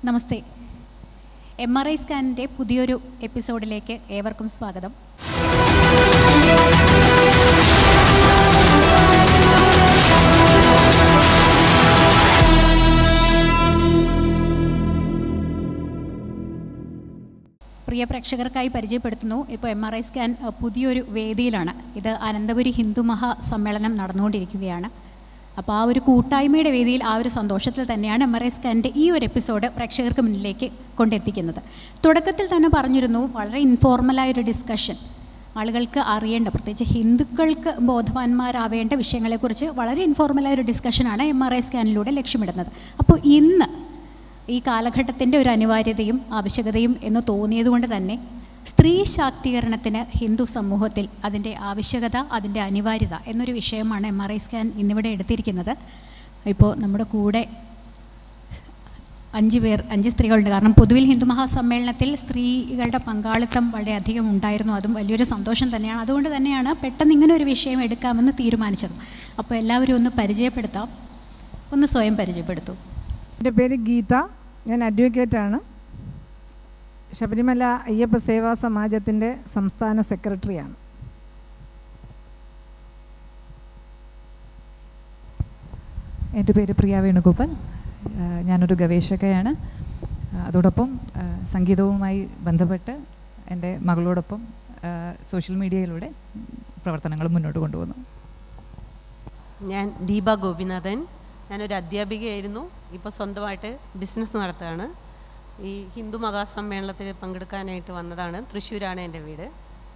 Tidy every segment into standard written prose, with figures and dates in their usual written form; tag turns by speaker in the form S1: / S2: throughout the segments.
S1: നമസ്തേ. MRI സ്കാനിൻ്റെ പുതിയൊരു എപ്പിസോഡിലേക്ക് ഏവർക്കും സ്വാഗതം. പ്രിയ പ്രേക്ഷകർക്കായി പരിചയപ്പെടുത്തുന്നു. ഇപ്പോൾ MRI സ്കാൻ പുതിയൊരു വേദിയിലാണ്. ഇത് അനന്തപുരി ഹിന്ദു മഹാസമ്മേളനം നടന്നുകൊണ്ടിരിക്കുകയാണ്. അപ്പോൾ ആ ഒരു കൂട്ടായ്മയുടെ വേദിയിൽ ആ ഒരു സന്തോഷത്തിൽ തന്നെയാണ് MRI സ്കാനിൻ്റെ ഈ ഒരു എപ്പിസോഡ് പ്രേക്ഷകർക്ക് മുന്നിലേക്ക് കൊണ്ടെത്തിക്കുന്നത്. തുടക്കത്തിൽ തന്നെ പറഞ്ഞിരുന്നു, വളരെ ഇൻഫോർമലായൊരു ഡിസ്കഷൻ, ആളുകൾക്ക് അറിയേണ്ട, പ്രത്യേകിച്ച് ഹിന്ദുക്കൾക്ക് ബോധവാന്മാരാവേണ്ട വിഷയങ്ങളെക്കുറിച്ച് വളരെ ഇൻഫോർമലായൊരു ഡിസ്കഷനാണ് MRI സ്കാനിലൂടെ ലക്ഷ്യമിടുന്നത്. അപ്പോൾ ഇന്ന് ഈ കാലഘട്ടത്തിൻ്റെ ഒരു അനിവാര്യതയും ആവശ്യകതയും എന്ന് തോന്നിയതുകൊണ്ട് തന്നെ സ്ത്രീ ശാക്തീകരണത്തിന് ഹിന്ദു സമൂഹത്തിൽ അതിൻ്റെ ആവശ്യകത, അതിൻ്റെ അനിവാര്യത എന്നൊരു വിഷയമാണ് MRI സ്കാൻ ഇന്നിവിടെ എടുത്തിരിക്കുന്നത്. ഇപ്പോൾ നമ്മുടെ കൂടെ 5 സ്ത്രീകളുണ്ട്. കാരണം പൊതുവിൽ ഹിന്ദു മഹാസമ്മേളനത്തിൽ സ്ത്രീകളുടെ പങ്കാളിത്തം വളരെയധികം ഉണ്ടായിരുന്നു. അതും വലിയൊരു സന്തോഷം തന്നെയാണ്. അതുകൊണ്ട് തന്നെയാണ് പെട്ടെന്ന് ഇങ്ങനെ ഒരു വിഷയം എടുക്കാമെന്ന് തീരുമാനിച്ചതും. അപ്പോൾ എല്ലാവരും ഒന്ന് പരിചയപ്പെടുത്താം. ഒന്ന് സ്വയം പരിചയപ്പെടുത്തൂ.
S2: എൻ്റെ പേര് ഗീത, ഞാൻ അഡ്വക്കേറ്റാണ്. ശബരിമല അയ്യപ്പ സേവാ സമാജത്തിൻ്റെ സംസ്ഥാന സെക്രട്ടറിയാണ്.
S3: എൻ്റെ പേര് പ്രിയ വേണുഗോപാൽ, ഞാനൊരു ഗവേഷകയാണ്. അതോടൊപ്പം സംഗീതവുമായി ബന്ധപ്പെട്ട് എൻ്റെ മകളോടൊപ്പം സോഷ്യൽ മീഡിയയിലൂടെ പ്രവർത്തനങ്ങൾ മുന്നോട്ട് കൊണ്ടുപോകുന്നു.
S4: ഞാൻ ദീപ ഗോപിനാഥൻ, ഞാനൊരു അധ്യാപികയായിരുന്നു. ഇപ്പോൾ സ്വന്തമായിട്ട് ബിസിനസ് നടത്തുകയാണ്. ഈ ഹിന്ദു മഹാസമ്മേളനത്തിൽ പങ്കെടുക്കാനായിട്ട് വന്നതാണ്. തൃശ്ശൂരാണ് എൻ്റെ വീട്.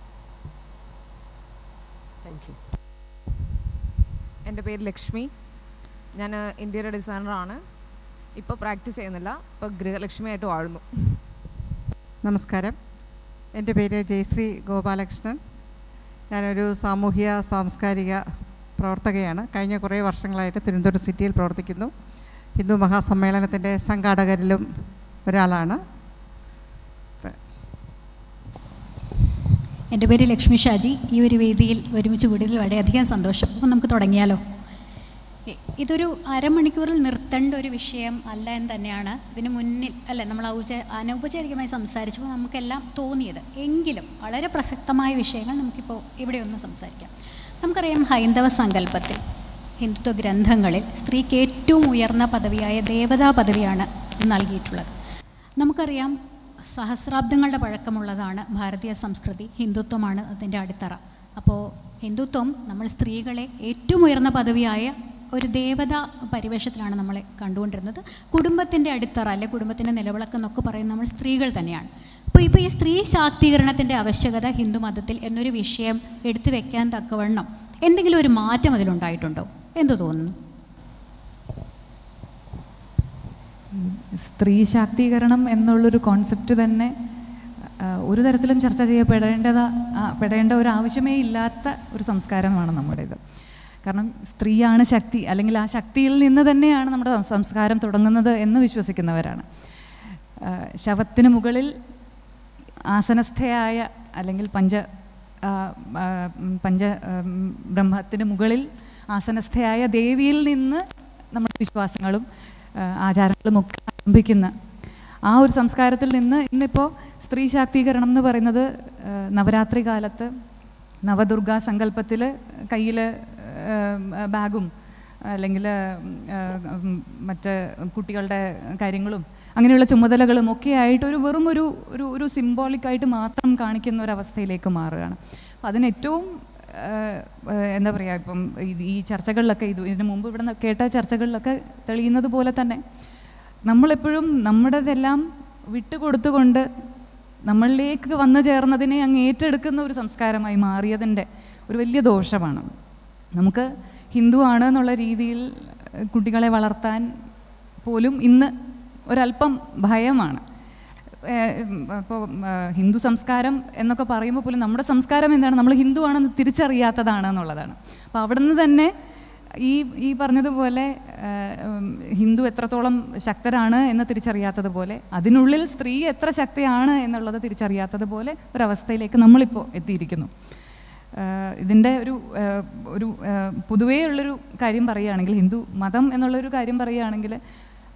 S4: Thank you.
S5: എൻ്റെ പേര് ലക്ഷ്മി, ഞാൻ ഇന്റീരിയർ ഡിസൈനറാണ്. ഇപ്പോൾ പ്രാക്ടീസ് ചെയ്യുന്നില്ല, ഇപ്പോൾ ഗൃഹലക്ഷ്മിയായിട്ട് വാഴുന്നു.
S6: നമസ്കാരം, എൻ്റെ പേര് ജയശ്രീ ഗോപാലകൃഷ്ണൻ. ഞാനൊരു സാമൂഹ്യ സാംസ്കാരിക പ്രവർത്തകയാണ്. കഴിഞ്ഞ കുറേ വർഷങ്ങളായിട്ട് തിരുവനന്തപുരം സിറ്റിയിൽ പ്രവർത്തിക്കുന്നു. ഹിന്ദു മഹാസമ്മേളനത്തിൻ്റെ സംഘാടകരിലും ഒരാളാണ്.
S1: എൻ്റെ പേര് ലക്ഷ്മി ഷാജി. ഈ ഒരു വേദിയിൽ ഒരുമിച്ച് കൂടിയതിൽ വളരെയധികം സന്തോഷം. അപ്പോൾ നമുക്ക് തുടങ്ങിയാലോ? ഇതൊരു അരമണിക്കൂറിൽ നിർത്തേണ്ട ഒരു വിഷയം അല്ല എന്ന് തന്നെയാണ് ഇതിന് മുന്നിൽ അല്ലേ നമ്മൾ അനൗപചാരികമായി സംസാരിച്ചപ്പോൾ നമുക്കെല്ലാം തോന്നിയത്. എങ്കിലും വളരെ പ്രസക്തമായ വിഷയങ്ങൾ നമുക്കിപ്പോൾ ഇവിടെ ഒന്ന് സംസാരിക്കാം. നമുക്കറിയാം, ഹൈന്ദവ സങ്കല്പത്തിൽ, ഹിന്ദുത്വ ഗ്രന്ഥങ്ങളിൽ സ്ത്രീക്ക് ഏറ്റവും ഉയർന്ന പദവിയായ ദേവതാ പദവിയാണ് നൽകിയിട്ടുള്ളത്. നമുക്കറിയാം, സഹസ്രാബ്ദങ്ങളുടെ പഴക്കമുള്ളതാണ് ഭാരതീയ സംസ്കൃതി. ഹിന്ദുത്വമാണ് അതിൻ്റെ അടിത്തറ. അപ്പോൾ ഹിന്ദുത്വം നമ്മൾ സ്ത്രീകളെ ഏറ്റവും ഉയർന്ന പദവിയായ ഒരു ദേവതാ പരിവേഷത്തിലാണ് നമ്മളെ കണ്ടുകൊണ്ടിരുന്നത്. കുടുംബത്തിൻ്റെ അടിത്തറ അല്ലെ കുടുംബത്തിൻ്റെ നിലവിളക്കെന്നൊക്കെ പറയുന്നത് നമ്മൾ സ്ത്രീകൾ തന്നെയാണ്. അപ്പോൾ ഈ സ്ത്രീ ശാക്തീകരണത്തിൻ്റെ ആവശ്യകത ഹിന്ദു മതത്തിൽ എന്നൊരു വിഷയം എടുത്തു വെക്കാൻ തക്കവണ്ണം എന്തെങ്കിലും ഒരു മാറ്റം അതിലുണ്ടായിട്ടുണ്ടോ? എന്തു തോന്നുന്നു?
S3: സ്ത്രീ ശാക്തീകരണം എന്നുള്ളൊരു കോൺസെപ്റ്റ് തന്നെ ഒരു തരത്തിലും ചർച്ച ചെയ്യപ്പെടേണ്ട ഒരു ആവശ്യമേ ഇല്ലാത്ത ഒരു സംസ്കാരമാണ് നമ്മുടേത്. കാരണം സ്ത്രീയാണ് ശക്തി, അല്ലെങ്കിൽ ആ ശക്തിയിൽ നിന്ന് തന്നെയാണ് നമ്മുടെ സംസ്കാരം തുടങ്ങുന്നത് എന്ന് വിശ്വസിക്കുന്നവരാണ്. ശവത്തിന് മുകളിൽ ആസനസ്ഥയായ, അല്ലെങ്കിൽ പഞ്ചബ്രഹ്മത്തിന് മുകളിൽ ആസനസ്ഥയായ ദേവിയിൽ നിന്ന് നമ്മുടെ വിശ്വാസങ്ങളും ആചാരങ്ങളും ഒക്കെ ആരംഭിക്കുന്ന ആ ഒരു സംസ്കാരത്തിൽ നിന്ന് ഇന്നിപ്പോൾ സ്ത്രീ ശാക്തീകരണം എന്ന് പറയുന്നത് നവരാത്രി കാലത്ത് നവദുർഗാ സങ്കല്പത്തിൽ കയ്യിൽ ബാഗും അല്ലെങ്കിൽ മറ്റ് കുട്ടികളുടെ കാര്യങ്ങളും അങ്ങനെയുള്ള ചുമതലകളും ഒക്കെ ആയിട്ട് വെറും ഒരു സിംബോളിക്കായിട്ട് മാത്രം കാണിക്കുന്ന ഒരവസ്ഥയിലേക്ക് മാറുകയാണ്. അപ്പം അതിനേറ്റവും എന്താ പറയുക, ഇപ്പം ഈ ചർച്ചകളിലൊക്കെ ഇതിനു മുമ്പ് ഇവിടെ കേട്ട ചർച്ചകളിലൊക്കെ തെളിയുന്നത് പോലെ തന്നെ നമ്മളെപ്പോഴും നമ്മുടേതെല്ലാം വിട്ടുകൊടുത്തുകൊണ്ട് നമ്മളിലേക്ക് വന്നു ചേർന്നതിനെ അങ്ങ് ഏറ്റെടുക്കുന്ന ഒരു സംസ്കാരമായി മാറിയതിൻ്റെ ഒരു വലിയ ദോഷമാണ്. നമുക്ക് ഹിന്ദു ആണ് എന്നുള്ള രീതിയിൽ കുട്ടികളെ വളർത്താൻ പോലും ഇന്ന് ഒരല്പം ഭയമാണ്. ഇപ്പോൾ ഹിന്ദു സംസ്കാരം എന്നൊക്കെ പറയുമ്പോൾ പോലും നമ്മുടെ സംസ്കാരം എന്താണ്, നമ്മൾ ഹിന്ദു ആണെന്ന് തിരിച്ചറിയാത്തതാണ് എന്നുള്ളതാണ്. അപ്പോൾ അവിടെ നിന്ന് തന്നെ ഈ പറഞ്ഞതുപോലെ ഹിന്ദു എത്രത്തോളം ശക്തരാണ് എന്ന് തിരിച്ചറിയാത്തതുപോലെ, അതിനുള്ളിൽ സ്ത്രീ എത്ര ശക്തിയാണ് എന്നുള്ളത് തിരിച്ചറിയാത്തതുപോലെ ഒരവസ്ഥയിലേക്ക് നമ്മളിപ്പോൾ എത്തിയിരിക്കുന്നു. ഇതിൻ്റെ ഒരു പൊതുവേ ഉള്ളൊരു കാര്യം പറയുകയാണെങ്കിൽ, ഹിന്ദു മതം എന്നുള്ളൊരു കാര്യം പറയുകയാണെങ്കിൽ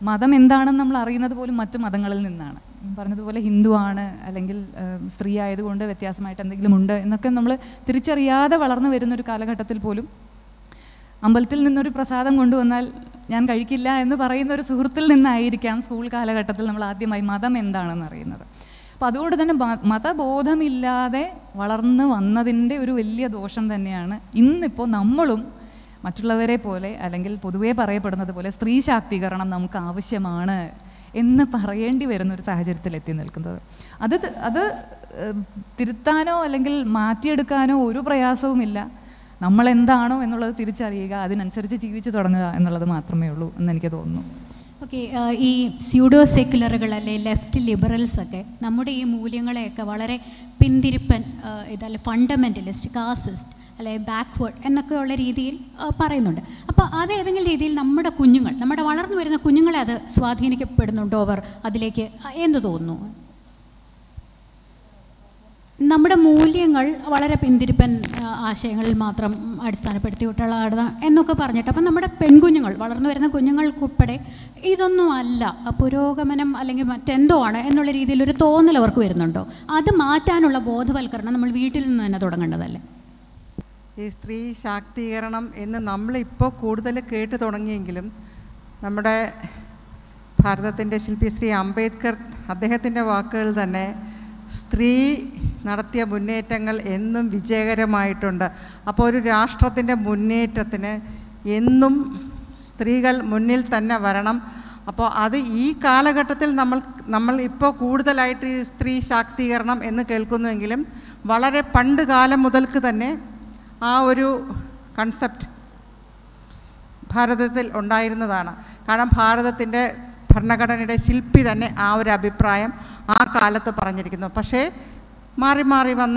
S3: മതം എന്താണെന്ന് നമ്മൾ അറിയുന്നത് പോലും മറ്റ് മതങ്ങളിൽ നിന്നാണ്. പറഞ്ഞതുപോലെ ഹിന്ദു ആണ്, അല്ലെങ്കിൽ സ്ത്രീ ആയതുകൊണ്ട് വ്യത്യാസമായിട്ട് എന്തെങ്കിലും ഉണ്ട് എന്നൊക്കെ നമ്മൾ തിരിച്ചറിയാതെ വളർന്നു വരുന്നൊരു കാലഘട്ടത്തിൽ പോലും അമ്പലത്തിൽ നിന്നൊരു പ്രസാദം കൊണ്ടുവന്നാൽ ഞാൻ കഴിക്കില്ല എന്ന് പറയുന്ന ഒരു സുഹൃത്തിൽ നിന്നായിരിക്കാം സ്കൂൾ കാലഘട്ടത്തിൽ നമ്മൾ ആദ്യമായി മതം എന്താണെന്ന് അറിയുന്നത്. അപ്പോൾ അതുകൊണ്ട് തന്നെ മതബോധമില്ലാതെ വളർന്നു വന്നതിൻ്റെ ഒരു വലിയ ദോഷം തന്നെയാണ് ഇന്നിപ്പോൾ നമ്മളും മറ്റുള്ളവരെ പോലെ, അല്ലെങ്കിൽ പൊതുവേ പറയപ്പെടുന്നത് പോലെ സ്ത്രീ ശാക്തീകരണം നമുക്ക് ആവശ്യമാണ് എന്ന് പറയേണ്ടി വരുന്നൊരു സാഹചര്യത്തിൽ എത്തി നിൽക്കുന്നത്. അത് തിരുത്താനോ അല്ലെങ്കിൽ മാറ്റിയെടുക്കാനോ ഒരു പ്രയാസവുമില്ല. നമ്മളെന്താണോ എന്നുള്ളത് തിരിച്ചറിയുക, അതിനനുസരിച്ച് ജീവിച്ചു തുടങ്ങുക എന്നുള്ളത് മാത്രമേ ഉള്ളൂ എന്നെനിക്ക് തോന്നുന്നു.
S1: ഓക്കെ, ഈ സ്യൂഡോ സെക്യുലറുകൾ അല്ലെ ലെഫ്റ്റ് ലിബറൽസ് ഒക്കെ നമ്മുടെ ഈ മൂല്യങ്ങളെയൊക്കെ വളരെ പിന്തിരിപ്പൻ, ഇതല്ല ഫണ്ടമെൻ്റലിസ്റ്റ്, കാസിസ്റ്റ് അല്ലെ ബാക്ക്വേർഡ് എന്നൊക്കെയുള്ള രീതിയിൽ പറയുന്നുണ്ട്. അപ്പോൾ അത് ഏതെങ്കിലും രീതിയിൽ നമ്മുടെ കുഞ്ഞുങ്ങൾ, നമ്മുടെ വളർന്നു വരുന്ന കുഞ്ഞുങ്ങളെ അത് സ്വാധീനിക്കപ്പെടുന്നുണ്ടോ അവർ അതിലേക്ക് എന്ന് തോന്നുന്നു? നമ്മുടെ മൂല്യങ്ങൾ വളരെ പിന്തിരിപ്പൻ ആശയങ്ങളിൽ മാത്രം അടിസ്ഥാനപ്പെടുത്തിയിട്ടുള്ളതാണ് എന്നൊക്കെ പറഞ്ഞിട്ട്, അപ്പം നമ്മുടെ പെൺകുഞ്ഞുങ്ങൾ, വളർന്നു വരുന്ന കുഞ്ഞുങ്ങൾക്കുൾപ്പെടെ ഇതൊന്നും അല്ല, പുരോഗമനം അല്ലെങ്കിൽ മറ്റെന്തോ ആണ് എന്നുള്ള രീതിയിലൊരു തോന്നൽ അവർക്ക് വരുന്നുണ്ടോ? അത് മാറ്റാനുള്ള ബോധവൽക്കരണം നമ്മൾ വീട്ടിൽ നിന്ന് തന്നെ തുടങ്ങേണ്ടതല്ലേ?
S6: ഈ സ്ത്രീ ശാക്തീകരണം എന്ന് നമ്മളിപ്പോൾ കൂടുതൽ കേട്ട് തുടങ്ങിയെങ്കിലും നമ്മുടെ ഭാരതത്തിൻ്റെ ശില്പി ശ്രീ അംബേദ്കർ, അദ്ദേഹത്തിൻ്റെ വാക്കുകൾ തന്നെ സ്ത്രീ നടത്തിയ മുന്നേറ്റങ്ങൾ എന്നും വിജയകരമായിട്ടുണ്ട്. അപ്പോൾ ഒരു രാഷ്ട്രത്തിൻ്റെ മുന്നേറ്റത്തിന് എന്നും സ്ത്രീകൾ മുന്നിൽ തന്നെ വരണം. അപ്പോൾ അത് ഈ കാലഘട്ടത്തിൽ നമ്മൾ ഇപ്പോൾ കൂടുതലായിട്ട് ഈ സ്ത്രീ ശാക്തീകരണം എന്ന് കേൾക്കുന്നുവെങ്കിലും വളരെ പണ്ട് കാലം മുതൽക്ക് തന്നെ ആ ഒരു കൺസെപ്റ്റ് ഭാരതത്തിൽ ഉണ്ടായിരുന്നതാണ്. കാരണം ഭാരതത്തിൻ്റെ ഭരണഘടനയുടെ ശില്പി തന്നെ ആ ഒരു അഭിപ്രായം ആ കാലത്ത് പറഞ്ഞിരിക്കുന്നു. പക്ഷേ മാറി മാറി വന്ന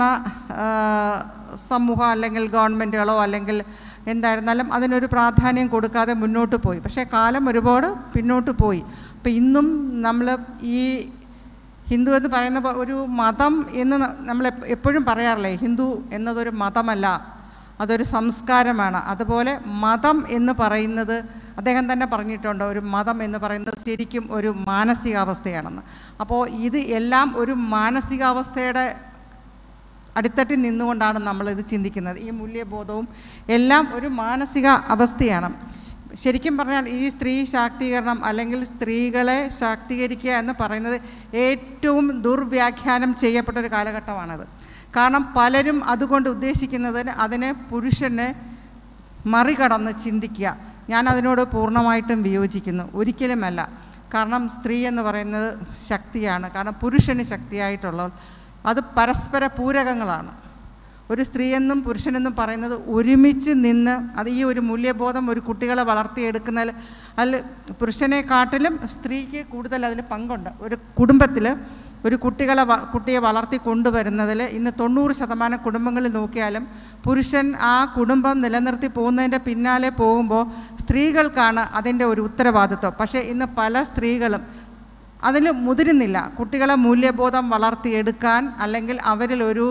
S6: സമൂഹം അല്ലെങ്കിൽ ഗവൺമെൻറ്റുകളോ അല്ലെങ്കിൽ എന്തായിരുന്നാലും അതിനൊരു പ്രാധാന്യം കൊടുക്കാതെ മുന്നോട്ട് പോയി. പക്ഷേ കാലം ഒരുപാട് പിന്നോട്ട് പോയി. അപ്പോൾ ഇന്നും നമ്മൾ ഈ ഹിന്ദു എന്ന് പറയുന്ന ഒരു മതം എന്ന് നമ്മൾ എപ്പോഴും പറയാറില്ലേ, ഹിന്ദു എന്നതൊരു മതമല്ല, അതൊരു സംസ്കാരമാണ്. അതുപോലെ മതം എന്ന് പറയുന്നത് അദ്ദേഹം തന്നെ പറഞ്ഞിട്ടുണ്ട്, ഒരു മതം എന്ന് പറയുന്നത് ശരിക്കും ഒരു മാനസികാവസ്ഥയാണെന്ന്. അപ്പോൾ ഇത് എല്ലാം ഒരു മാനസികാവസ്ഥയുടെ അടിത്തട്ടിൽ നിന്നുകൊണ്ടാണ് നമ്മളിത് ചിന്തിക്കുന്നത്. ഈ മൂല്യബോധവും എല്ലാം ഒരു മാനസിക അവസ്ഥയാണ്. ശരിക്കും പറഞ്ഞാൽ ഈ സ്ത്രീ ശാക്തീകരണം അല്ലെങ്കിൽ സ്ത്രീകളെ ശാക്തീകരിക്കുക എന്ന് പറയുന്നത് ഏറ്റവും ദുർവ്യാഖ്യാനം ചെയ്യപ്പെട്ടൊരു കാലഘട്ടമാണത്. കാരണം പലരും അതുകൊണ്ട് ഉദ്ദേശിക്കുന്നത് അതിനെ പുരുഷനെ മറികടന്ന് ചിന്തിക്കുക. ഞാൻ അതിനോട് പൂർണ്ണമായിട്ടും വിയോജിക്കുന്നു. ഒരിക്കലുമല്ല. കാരണം സ്ത്രീ എന്ന് പറയുന്നത് ശക്തിയാണ്. കാരണം പുരുഷന് ശക്തിയായിട്ടുള്ള അത് പരസ്പര പൂരകങ്ങളാണ്. ഒരു സ്ത്രീയെന്നും പുരുഷനെന്നും പറയുന്നത് ഒരുമിച്ച് നിന്ന് അത് ഈ ഒരു മൂല്യബോധം ഒരു കുട്ടികളെ വളർത്തിയെടുക്കുന്നതിൽ അതിൽ പുരുഷനെക്കാട്ടിലും സ്ത്രീക്ക് കൂടുതൽ അതിൽ പങ്കുണ്ട്. ഒരു കുടുംബത്തിൽ ഒരു കുട്ടിയെ വളർത്തി കൊണ്ടുവരുന്നതിൽ ഇന്ന് 90% കുടുംബങ്ങളിൽ നോക്കിയാലും പുരുഷൻ ആ കുടുംബം നിലനിർത്തി പോകുന്നതിൻ്റെ പിന്നാലെ പോകുമ്പോൾ സ്ത്രീകൾക്കാണ് അതിൻ്റെ ഒരു ഉത്തരവാദിത്വം. പക്ഷേ ഇന്ന് പല സ്ത്രീകളും അതിൽ മുതിരുന്നില്ല. കുട്ടികളെ മൂല്യബോധം വളർത്തിയെടുക്കാൻ അല്ലെങ്കിൽ അവരിൽ ഒരു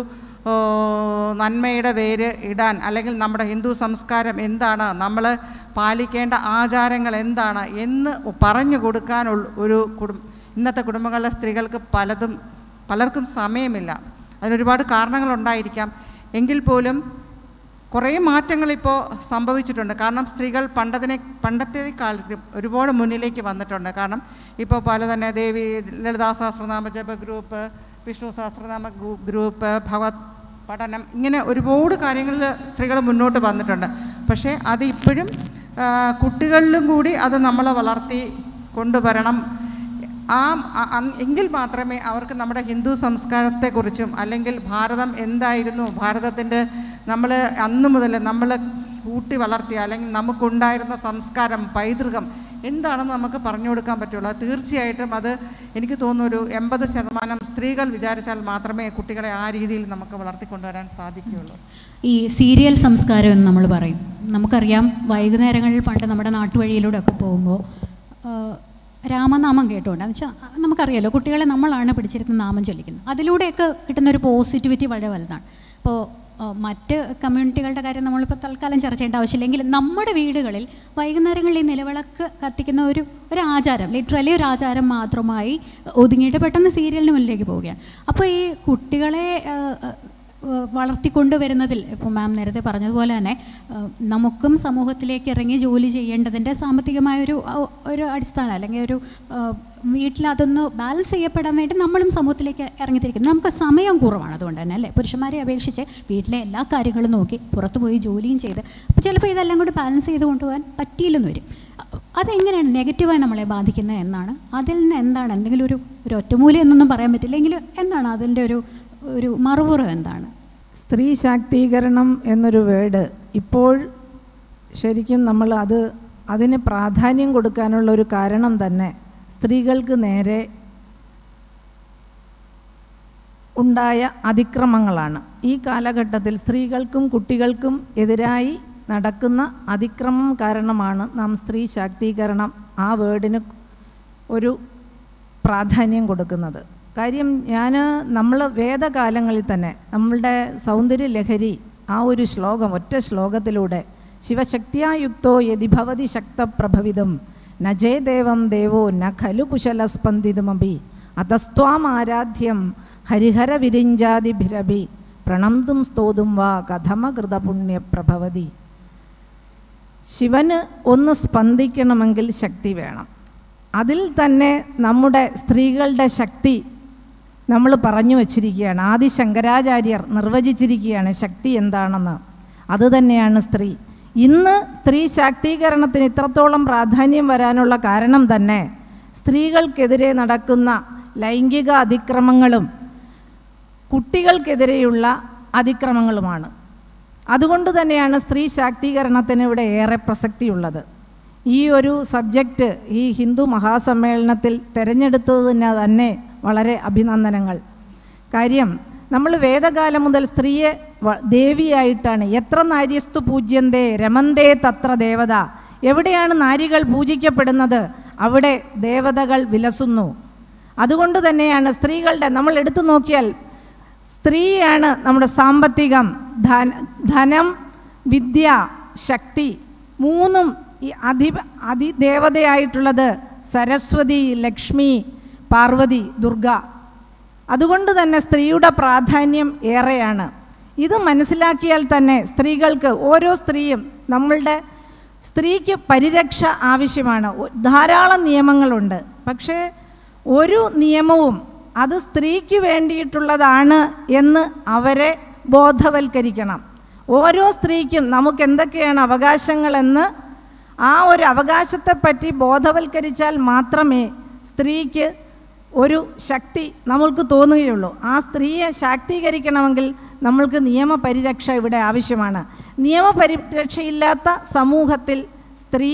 S6: നന്മയുടെ വേര് ഇടാൻ, അല്ലെങ്കിൽ നമ്മുടെ ഹിന്ദു സംസ്കാരം എന്താണ്, നമ്മൾ പാലിക്കേണ്ട ആചാരങ്ങൾ എന്താണ് എന്ന് പറഞ്ഞു കൊടുക്കാനുള്ള ഒരു ഇന്നത്തെ കുടുംബങ്ങളിലെ സ്ത്രീകൾക്ക് പലർക്കും സമയമില്ല. അതിനൊരുപാട് കാരണങ്ങളുണ്ടായിരിക്കാം. എങ്കിൽ പോലും കുറേ മാറ്റങ്ങളിപ്പോൾ സംഭവിച്ചിട്ടുണ്ട്. കാരണം സ്ത്രീകൾ പണ്ടത്തേക്കാളും ഒരുപാട് മുന്നിലേക്ക് വന്നിട്ടുണ്ട്. കാരണം ഇപ്പോൾ പല തന്നെ ദേവി ലളിതാ സഹസ്രനാമ ജപ ഗ്രൂപ്പ്, വിഷ്ണു സഹസ്രനാമ ഗ്രൂപ്പ്, ഭഗവത് പഠനം, ഇങ്ങനെ ഒരുപാട് കാര്യങ്ങളിൽ സ്ത്രീകൾ മുന്നോട്ട് വന്നിട്ടുണ്ട്. പക്ഷേ അത് ഇപ്പോഴും കുട്ടികളിലും കൂടി അത് നമ്മൾ വളർത്തി കൊണ്ടുവരണം. എങ്കിൽ മാത്രമേ അവർക്ക് നമ്മുടെ ഹിന്ദു സംസ്കാരത്തെക്കുറിച്ചും അല്ലെങ്കിൽ ഭാരതം എന്തായിരുന്നു, ഭാരതത്തിൻ്റെ നമ്മൾ അന്നു മുതൽ നമ്മൾ ഊട്ടി വളർത്തിയ അല്ലെങ്കിൽ നമുക്കുണ്ടായിരുന്ന സംസ്കാരം, പൈതൃകം എന്താണെന്ന് നമുക്ക് പറഞ്ഞു കൊടുക്കാൻ പറ്റുള്ളൂ. തീർച്ചയായിട്ടും അത് എനിക്ക് തോന്നുന്നു ഒരു 80% സ്ത്രീകൾ വിചാരിച്ചാൽ മാത്രമേ കുട്ടികളെ ആ രീതിയിൽ നമുക്ക് വളർത്തിക്കൊണ്ടുവരാൻ സാധിക്കുകയുള്ളൂ.
S1: ഈ സീരിയൽ സംസ്കാരം എന്ന് നമ്മൾ പറയും. നമുക്കറിയാം, വൈകുന്നേരങ്ങളിൽ പണ്ട് നമ്മുടെ നാട്ടുവഴിയിലൂടെ ഒക്കെ പോകുമ്പോൾ രാമനാമം കേട്ടുകൊണ്ട്, എന്ന് വെച്ചാൽ നമുക്കറിയാലോ കുട്ടികളെ നമ്മളാണ് പിടിച്ചിരുന്ന നാമം ചൊല്ലിക്കുന്നത്. അതിലൂടെയൊക്കെ കിട്ടുന്നൊരു പോസിറ്റിവിറ്റി വളരെ വലുതാണ്. ഇപ്പോൾ മറ്റ് കമ്മ്യൂണിറ്റികളുടെ കാര്യം നമ്മളിപ്പോൾ തൽക്കാലം ചർച്ച ചെയ്യേണ്ട ആവശ്യമില്ലെങ്കിൽ നമ്മുടെ വീടുകളിൽ വൈകുന്നേരങ്ങളിൽ ഈ നിലവിളക്ക് കത്തിക്കുന്ന ഒരു ആചാരം, ലിറ്ററലി ഒരു ആചാരം മാത്രമായി ഒതുങ്ങിയിട്ട് പെട്ടെന്ന് സീരിയലിന് മുന്നിലേക്ക് പോവുകയാണ്. അപ്പോൾ ഈ കുട്ടികളെ വളർത്തിക്കൊണ്ടുവരുന്നതിൽ ഇപ്പോൾ മാം നേരത്തെ പറഞ്ഞതുപോലെ തന്നെ നമുക്കും സമൂഹത്തിലേക്ക് ഇറങ്ങി ജോലി ചെയ്യേണ്ടതിൻ്റെ സാമ്പത്തികമായൊരു അടിസ്ഥാനം, അല്ലെങ്കിൽ ഒരു വീട്ടിൽ അതൊന്ന് ബാലൻസ് ചെയ്യപ്പെടാൻ വേണ്ടി നമ്മളും സമൂഹത്തിലേക്ക് ഇറങ്ങിത്തിരിക്കുന്നു. നമുക്ക് സമയം കുറവാണ്, അതുകൊണ്ട് തന്നെ അല്ലേ പുരുഷന്മാരെ അപേക്ഷിച്ച് വീട്ടിലെ എല്ലാ കാര്യങ്ങളും നോക്കി പുറത്തു പോയി ജോലിയും ചെയ്ത് അപ്പോൾ ചിലപ്പോൾ ഇതെല്ലാം കൂടി ബാലൻസ് ചെയ്ത് കൊണ്ടുപോകാൻ പറ്റിയില്ലെന്ന് വരും. അതെങ്ങനെയാണ് നെഗറ്റീവായി നമ്മളെ ബാധിക്കുന്നത് എന്നാണ്, അതിൽ നിന്ന് എന്താണ് എന്തെങ്കിലും ഒരു ഒറ്റമൂലി എന്നൊന്നും പറയാൻ പറ്റില്ല, എങ്കിലും എന്താണ് അതിൻ്റെ ഒരു മറുപുറം എന്താണ്?
S2: സ്ത്രീ ശാക്തീകരണം എന്നൊരു വേർഡ് ഇപ്പോൾ ശരിക്കും നമ്മൾ അതിന് പ്രാധാന്യം കൊടുക്കാനുള്ള ഒരു കാരണം തന്നെ സ്ത്രീകൾക്ക് നേരെ ഉണ്ടായ അതിക്രമങ്ങളാണ്. ഈ കാലഘട്ടത്തിൽ സ്ത്രീകൾക്കും കുട്ടികൾക്കും എതിരായി നടക്കുന്ന അതിക്രമം കാരണമാണ് നാം സ്ത്രീ ശാക്തീകരണം ആ വേർഡിന് ഒരു പ്രാധാന്യം കൊടുക്കുന്നത്. കാര്യം നമ്മൾ വേദകാലങ്ങളിൽ തന്നെ നമ്മളുടെ സൗന്ദര്യ ലഹരി ആ ഒരു ശ്ലോകം, ഒറ്റ ശ്ലോകത്തിലൂടെ ശിവശക്തിയായുക്തോ യതി ഭവതി ശക്തപ്രഭവിതം നജേ ദേവം ദേവോ ന ഖലു കുശലസ്പന്ദിതുമപി അതസ്ത്വാം ആരാധ്യം ഹരിഹര വിരിഞ്ചാതിഭിരഭി പ്രണന്തും സ്തോതും വാ കഥമകൃതപുണ്യപ്രഭവതി. ശിവന് ഒന്ന് സ്പന്ദിക്കണമെങ്കിൽ ശക്തി വേണം. അതിൽ തന്നെ നമ്മുടെ സ്ത്രീകളുടെ ശക്തി നമ്മൾ പറഞ്ഞു വച്ചിരിക്കുകയാണ്. ആദി ശങ്കരാചാര്യർ നിർവചിച്ചിരിക്കുകയാണ് ശക്തി എന്താണെന്ന്. അതുതന്നെയാണ് സ്ത്രീ. ഇന്ന് സ്ത്രീ ശാക്തീകരണത്തിന് ഇത്രത്തോളം പ്രാധാന്യം വരാനുള്ള കാരണം തന്നെ സ്ത്രീകൾക്കെതിരെ നടക്കുന്ന ലൈംഗിക അതിക്രമങ്ങളും കുട്ടികൾക്കെതിരെയുള്ള അതിക്രമങ്ങളുമാണ്. അതുകൊണ്ട് തന്നെയാണ് സ്ത്രീ ശാക്തീകരണത്തിന് ഇവിടെ ഏറെ പ്രസക്തിയുള്ളത്. ഈ ഒരു സബ്ജക്റ്റ് ഈ ഹിന്ദു മഹാസമ്മേളനത്തിൽ തിരഞ്ഞെടുത്തതിന് തന്നെ വളരെ അഭിനന്ദനങ്ങൾ. കാര്യം നമ്മൾ വേദകാലം മുതൽ സ്ത്രീയെ ദേവിയായിട്ടാണ്, എത്ര നാര്യസ്തു പൂജ്യന്തേ രമന്തേ തത്ര ദേവത, എവിടെയാണ് നാരികൾ പൂജിക്കപ്പെടുന്നത് അവിടെ ദേവതകൾ വിലസുന്നു. അതുകൊണ്ട് തന്നെയാണ് സ്ത്രീകളുടെ നമ്മൾ എടുത്തു നോക്കിയാൽ സ്ത്രീയാണ് നമ്മുടെ സാമ്പത്തികം, ധനം, വിദ്യ, ശക്തി മൂന്നും ഈ അതിദേവതയായിട്ടുള്ളത് സരസ്വതി, ലക്ഷ്മി, പാർവതി, ദുർഗ. അതുകൊണ്ട് തന്നെ സ്ത്രീയുടെ പ്രാധാന്യം ഏറെയാണ്. ഇത് മനസ്സിലാക്കിയാൽ തന്നെ സ്ത്രീകൾക്ക്, ഓരോ സ്ത്രീയും, നമ്മളുടെ സ്ത്രീക്ക് പരിരക്ഷ ആവശ്യമാണ്. ധാരാളം നിയമങ്ങളുണ്ട്. പക്ഷേ ഒരു നിയമവും അത് സ്ത്രീക്ക് വേണ്ടിയിട്ടുള്ളതാണ് എന്ന് അവരെ ബോധവൽക്കരിക്കണം. ഓരോ സ്ത്രീക്കും നമുക്ക് എന്തൊക്കെയാണ് അവകാശങ്ങളെന്ന് ആ ഒരു അവകാശത്തെപ്പറ്റി ബോധവൽക്കരിച്ചാൽ മാത്രമേ സ്ത്രീക്ക് ഒരു ശക്തി നമ്മൾക്ക് തോന്നുകയുള്ളൂ. ആ സ്ത്രീയെ ശാക്തീകരിക്കണമെങ്കിൽ നമ്മൾക്ക് നിയമപരിരക്ഷ ഇവിടെ ആവശ്യമാണ്. നിയമപരിരക്ഷയില്ലാത്ത സമൂഹത്തിൽ സ്ത്രീ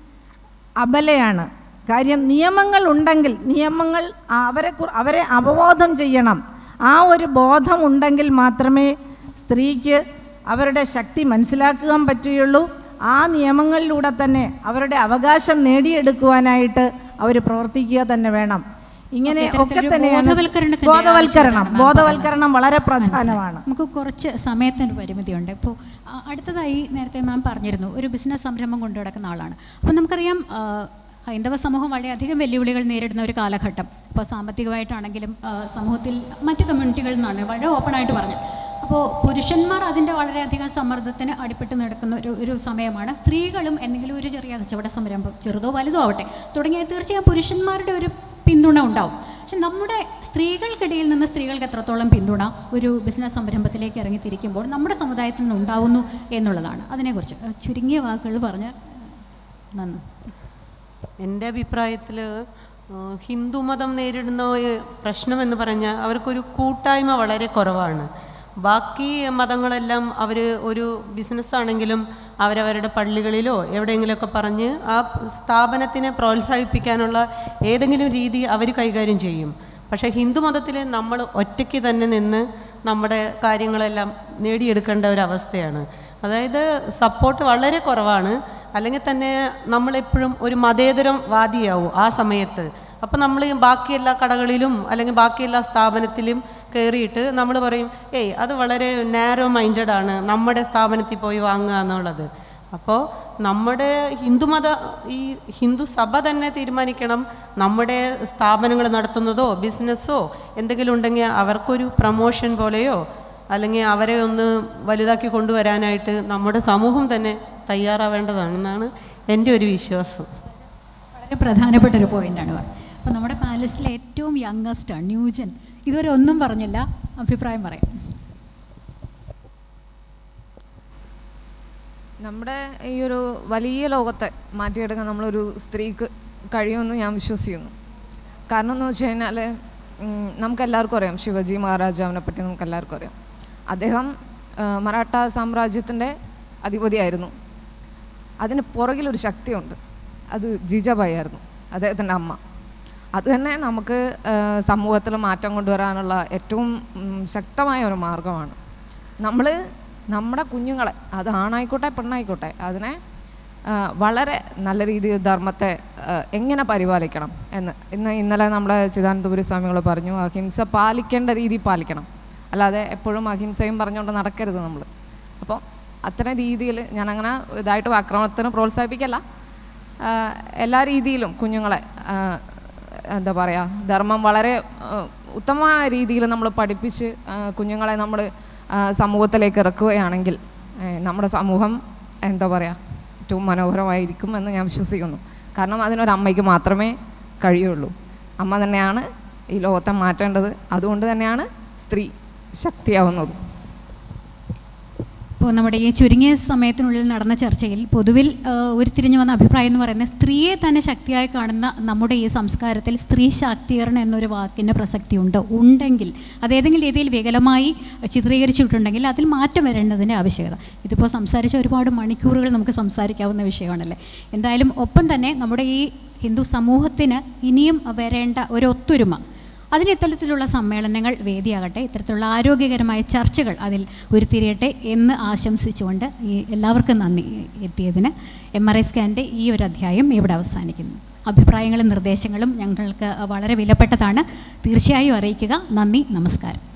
S2: അബലയാണ്. കാര്യം നിയമങ്ങൾ ഉണ്ടെങ്കിൽ നിയമങ്ങൾ അവരെ അവബോധം ചെയ്യണം. ആ ഒരു ബോധം ഉണ്ടെങ്കിൽ മാത്രമേ സ്ത്രീക്ക് അവരുടെ ശക്തി മനസ്സിലാക്കാൻ പറ്റുകയുള്ളൂ. ആ നിയമങ്ങളിലൂടെ തന്നെ അവരുടെ അവകാശം നേടിയെടുക്കുവാനായിട്ട് അവർ പ്രവർത്തിക്കുക തന്നെ വേണം. ഇങ്ങനെ ഒക്കെ തന്നെയാണ് ബോധവൽക്കരണം വളരെ പ്രധാനമാണ്.
S1: നമുക്ക് കുറച്ച് സമയത്തിന് പരിമിതിയുണ്ട്. ഇപ്പോൾ അടുത്തതായി നേരത്തെ മാം പറഞ്ഞിരുന്നു ഒരു ബിസിനസ് സംരംഭം കൊണ്ടു നടക്കുന്ന ആളാണ്. അപ്പോൾ നമുക്കറിയാം ഹൈന്ദവ സമൂഹം വളരെയധികം വെല്ലുവിളികൾ നേരിടുന്ന ഒരു കാലഘട്ടം. ഇപ്പോൾ സാമ്പത്തികമായിട്ടാണെങ്കിലും സമൂഹത്തിൽ മറ്റു കമ്മ്യൂണിറ്റികളിൽ നിന്നാണ് വളരെ ഓപ്പണായിട്ട് പറഞ്ഞത്. അപ്പോൾ പുരുഷന്മാർ അതിൻ്റെ വളരെയധികം സമ്മർദ്ദത്തിന് അടിപ്പെട്ട് നടക്കുന്ന ഒരു സമയമാണ്. സ്ത്രീകളും എന്തെങ്കിലും ഒരു ചെറിയ കച്ചവട സംരംഭം, ചെറുതോ വലുതോ ആവട്ടെ, തുടങ്ങിയ തീർച്ചയായും പുരുഷന്മാരുടെ ഒരു പിന്തുണ ഉണ്ടാവും. പക്ഷെ നമ്മുടെ സ്ത്രീകൾക്കിടയിൽ നിന്ന് സ്ത്രീകൾക്ക് എത്രത്തോളം പിന്തുണ ഒരു ബിസിനസ് സംരംഭത്തിലേക്ക് ഇറങ്ങിത്തിരിക്കുമ്പോൾ നമ്മുടെ സമുദായത്തിൽ നിന്ന് ഉണ്ടാവുന്നു എന്നുള്ളതാണ്. അതിനെക്കുറിച്ച് ചുരുങ്ങിയ വാക്കുകൾ പറഞ്ഞാൽ നന്ദി.
S4: എൻ്റെ അഭിപ്രായത്തിൽ ഹിന്ദുമതം നേരിടുന്ന പ്രശ്നമെന്ന് പറഞ്ഞാൽ അവർക്കൊരു കൂട്ടായ്മ വളരെ കുറവാണ്. ബാക്കി മതങ്ങളെല്ലാം അവർ ഒരു ബിസിനസ്സാണെങ്കിലും അവരവരുടെ പള്ളികളിലോ എവിടെയെങ്കിലുമൊക്കെ പറഞ്ഞ് ആ സ്ഥാപനത്തിനെ പ്രോത്സാഹിപ്പിക്കാനുള്ള ഏതെങ്കിലും രീതി അവർ കൈകാര്യം ചെയ്യും. പക്ഷേ ഹിന്ദുമതത്തിൽ നമ്മൾ ഒറ്റയ്ക്ക് തന്നെ നിന്ന് നമ്മുടെ കാര്യങ്ങളെല്ലാം നേടിയെടുക്കേണ്ട ഒരവസ്ഥയാണ്. അതായത് സപ്പോർട്ട് വളരെ കുറവാണ്. അല്ലെങ്കിൽ തന്നെ നമ്മളെപ്പോഴും ഒരു മതേതരം വാദിയാവും ആ സമയത്ത്. അപ്പോൾ നമ്മൾ ബാക്കി എല്ലാ കടകളിലും അല്ലെങ്കിൽ ബാക്കി എല്ലാ സ്ഥാപനത്തിലും കയറിയിട്ട് നമ്മൾ പറയും ഏയ് അത് വളരെ നാരോ മൈൻഡഡ് ആണ്, നമ്മുടെ സ്ഥാപനത്തിൽ പോയി വാങ്ങുക എന്നുള്ളത്. അപ്പോൾ നമ്മുടെ ഈ ഹിന്ദു സഭ തന്നെ തീരുമാനിക്കണം, നമ്മുടെ സ്ഥാപനങ്ങൾ നടത്തുന്നതോ ബിസിനസ്സോ എന്തെങ്കിലും ഉണ്ടെങ്കിൽ അവർക്കൊരു പ്രമോഷൻ പോലെയോ അല്ലെങ്കിൽ അവരെ ഒന്ന് വലുതാക്കി കൊണ്ടുവരാനായിട്ട് നമ്മുടെ സമൂഹം തന്നെ തയ്യാറാവേണ്ടതാണെന്നാണ് എൻ്റെ ഒരു വിശ്വാസം.
S1: വളരെ പ്രധാനപ്പെട്ടൊരു പോയിൻ്റാണ്. അപ്പോൾ നമ്മുടെ പാലസിലെ ഏറ്റവും യങ്ങസ്റ്റാണ് ന്യൂജൻ, ഇതുവരെ ഒന്നും പറഞ്ഞില്ല, അഭിപ്രായം പറയാം.
S5: നമ്മുടെ ഈ ഒരു വലിയ ലോകത്തെ മാറ്റിയെടുക്കാൻ നമ്മളൊരു സ്ത്രീക്ക് കഴിയുമെന്ന് ഞാൻ വിശ്വസിക്കുന്നു. കാരണം എന്ന് വെച്ച് കഴിഞ്ഞാൽ നമുക്കെല്ലാവർക്കും അറിയാം, ശിവജി മഹാരാജാവിനെ പറ്റി നമുക്കെല്ലാവർക്കും അറിയാം. അദ്ദേഹം മറാഠ സാമ്രാജ്യത്തിൻ്റെ അധിപതിയായിരുന്നു. അതിന് പുറകിലൊരു ശക്തിയുണ്ട്, അത് ജീജാബായി ആയിരുന്നു, അദ്ദേഹത്തിൻ്റെ അമ്മ. അത് തന്നെ നമുക്ക് സമൂഹത്തിൽ മാറ്റം കൊണ്ടുവരാനുള്ള ഏറ്റവും ശക്തമായ ഒരു മാർഗമാണ്. നമ്മുടെ കുഞ്ഞുങ്ങളെ, അത് ആണായിക്കോട്ടെ പെണ്ണായിക്കോട്ടെ, അതിനെ വളരെ നല്ല രീതിയിൽ ധർമ്മത്തെ എങ്ങനെ പരിപാലിക്കണം എന്ന് ഇന്നലെ നമ്മുടെ ചിദാനന്ദപുരി സ്വാമികൾ പറഞ്ഞു. അഹിംസ പാലിക്കേണ്ട രീതി പാലിക്കണം, അല്ലാതെ എപ്പോഴും അഹിംസയും പറഞ്ഞുകൊണ്ട് നടക്കരുത് നമ്മൾ. അപ്പോൾ അത്തരം രീതിയിൽ ഞാനങ്ങനെ ഇതായിട്ട് ആക്രമണത്തിന് പ്രോത്സാഹിപ്പിക്കല്ല, എല്ലാ രീതിയിലും കുഞ്ഞുങ്ങളെ എന്താ പറയുക, ധർമ്മം വളരെ ഉത്തമമായ രീതിയിൽ നമ്മൾ പഠിപ്പിച്ച് കുഞ്ഞുങ്ങളെ നമ്മൾ സമൂഹത്തിലേക്ക് ഇറക്കുകയാണെങ്കിൽ നമ്മുടെ സമൂഹം എന്താ പറയുക ഏറ്റവും മനോഹരമായിരിക്കും എന്ന് ഞാൻ വിശ്വസിക്കുന്നു. കാരണം അതിനൊരമ്മയ്ക്ക് മാത്രമേ കഴിയുള്ളൂ. അമ്മ തന്നെയാണ് ഈ ലോകത്തെ മാറ്റേണ്ടത്. അതുകൊണ്ട് തന്നെയാണ് സ്ത്രീ ശക്തിയാവുന്നത്.
S1: ഇപ്പോൾ നമ്മുടെ ഈ ചുരുങ്ങിയ സമയത്തിനുള്ളിൽ നടന്ന ചർച്ചയിൽ പൊതുവിൽ ഉരുത്തിരിഞ്ഞു വന്ന അഭിപ്രായം എന്ന് പറയുന്നത്, സ്ത്രീയെ തന്നെ ശക്തിയായി കാണുന്ന നമ്മുടെ ഈ സംസ്കാരത്തിൽ സ്ത്രീ ശാക്തീകരണം എന്നൊരു വാക്കിൻ്റെ പ്രസക്തി ഉണ്ടെങ്കിൽ അതേതെങ്കിലും രീതിയിൽ വികലമായി ചിത്രീകരിച്ചിട്ടുണ്ടെങ്കിൽ അതിൽ മാറ്റം വരേണ്ടതിൻ്റെ ആവശ്യകത. ഇതിപ്പോൾ സംസാരിച്ച ഒരുപാട് മണിക്കൂറുകൾ നമുക്ക് സംസാരിക്കാവുന്ന വിഷയമാണല്ലേ. എന്തായാലും ഒപ്പം തന്നെ നമ്മുടെ ഈ ഹിന്ദു സമൂഹത്തിന് ഇനിയും വരേണ്ട ഒരു ഒത്തൊരുമ, അതിന് ഇത്തരത്തിലുള്ള സമ്മേളനങ്ങൾ വേദിയാകട്ടെ, ഇത്തരത്തിലുള്ള ആരോഗ്യകരമായ ചർച്ചകൾ അതിൽ ഉരുത്തിരിയട്ടെ എന്ന് ആശംസിച്ചുകൊണ്ട് ഈ എല്ലാവർക്കും നന്ദി എത്തിയതിന്. MRI സ്കാൻ്റെ ഈ ഒരു അധ്യായം ഇവിടെ അവസാനിക്കുന്നു. അഭിപ്രായങ്ങളും നിർദ്ദേശങ്ങളും ഞങ്ങൾക്ക് വളരെ വിലപ്പെട്ടതാണ്, തീർച്ചയായും അറിയിക്കുക. നന്ദി, നമസ്കാരം.